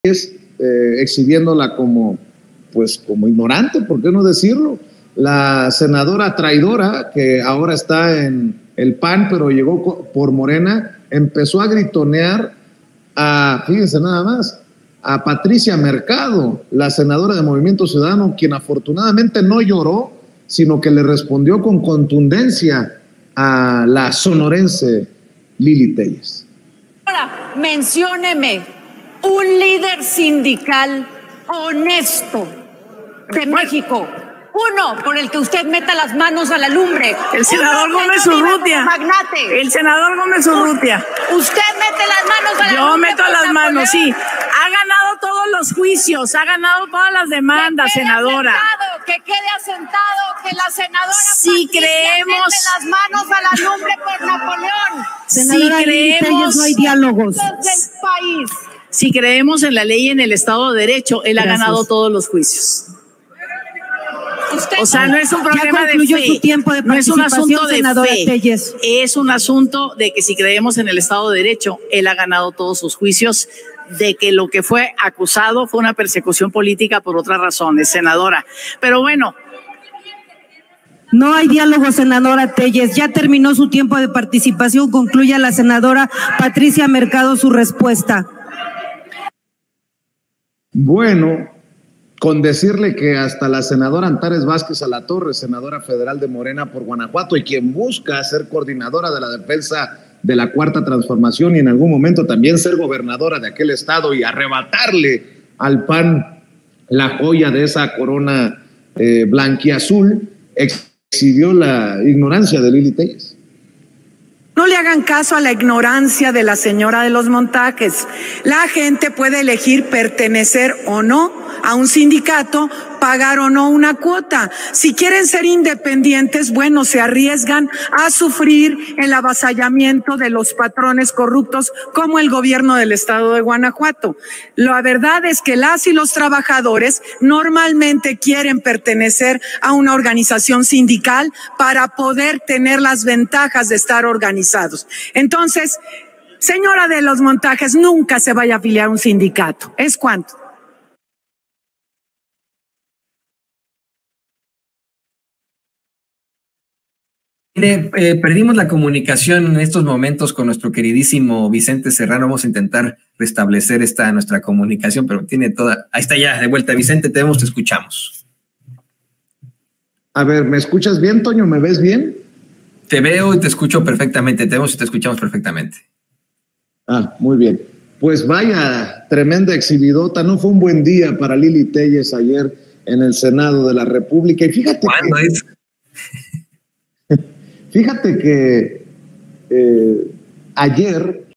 exhibiéndola como, pues, como ignorante, ¿por qué no decirlo? La senadora traidora, que ahora está en el PAN, pero llegó por Morena, empezó a gritonear a, fíjense nada más, a Patricia Mercado, la senadora de Movimiento Ciudadano, quien afortunadamente no lloró, sino que le respondió con contundencia a la sonorense Lili Téllez. Ahora, mencióneme un líder sindical honesto de México. Uno por el que usted meta las manos a la lumbre. El senador Gómez Urrutia. Magnate. El senador Gómez Urrutia. Usted mete las manos a la lumbre. Yo meto las manos, sí. Ha ganado todos los juicios, ha ganado todas las demandas, senadora. Que quede asentado que la senadora si creemos mete las manos a la lumbre por Napoleón. Senadora, si creemos no hay diálogos. Del país. Si creemos en la ley y en el Estado de Derecho, él ha ganado todos los juicios. O sea, no es un problema de fe, su tiempo de no es un asunto de fe, Téllez. Es un asunto de que si creemos en el Estado de Derecho, él ha ganado todos sus juicios, de que lo que fue acusado fue una persecución política por otras razones, senadora. Pero bueno. No hay diálogo, senadora Téllez. Ya terminó su tiempo de participación. Concluye la senadora Patricia Mercado su respuesta. Bueno, con decirle que hasta la senadora Antares Vázquez Alatorre, senadora federal de Morena por Guanajuato y quien busca ser coordinadora de la defensa de la Cuarta Transformación y en algún momento también ser gobernadora de aquel estado y arrebatarle al PAN la joya de esa corona blanquiazul, exhibió la ignorancia de Lili Téllez. No le hagan caso a la ignorancia de la señora de los montajes. La gente puede elegir pertenecer o no a un sindicato, pagar o no una cuota. Si quieren ser independientes, bueno, se arriesgan a sufrir el avasallamiento de los patrones corruptos como el gobierno del estado de Guanajuato. La verdad es que las y los trabajadores normalmente quieren pertenecer a una organización sindical para poder tener las ventajas de estar organizados. Entonces, señora de los montajes, nunca se vaya a afiliar a un sindicato. ¿Es cuánto? Perdimos la comunicación en estos momentos con nuestro queridísimo Vicente Serrano. Vamos a intentar restablecer nuestra comunicación, pero tiene toda... Ahí está ya, de vuelta. Vicente, te escuchamos. A ver, ¿me escuchas bien, Toño? ¿Me ves bien? Te veo y te escucho perfectamente. Te vemos y te escuchamos perfectamente. Ah, muy bien. Pues vaya, tremenda exhibidota. No fue un buen día para Lili Téllez ayer en el Senado de la República. Y fíjate ¿cuándo es? Fíjate que ayer